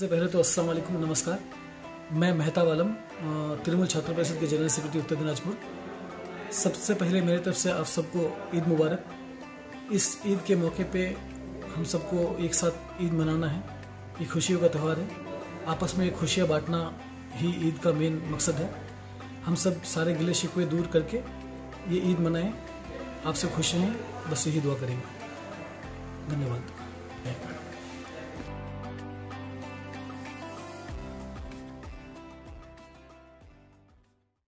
सबसे पहले तो अस्सलाम वालेकुम, नमस्कार। मैं मेहताब आलम, तृणमूल छात्र परिषद के जनरल सेक्रेटरी उत्तर दिनाजपुर। सबसे पहले मेरी तरफ से आप सबको ईद मुबारक। इस ईद के मौके पे हम सबको एक साथ ईद मनाना है। ये खुशियों का त्यौहार है। आपस में खुशियाँ बांटना ही ईद का मेन मकसद है। हम सब सारे गिले शिकवे दूर करके ये ईद मनाएं। आपसे खुश रहें, बस यही दुआ करेंगे। धन्यवाद।